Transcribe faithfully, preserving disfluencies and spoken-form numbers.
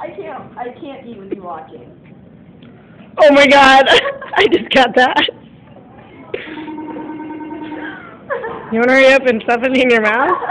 I can't. I can't eat with you watching. Oh my god! I just got that. You want to hurry up and stuff it in your mouth?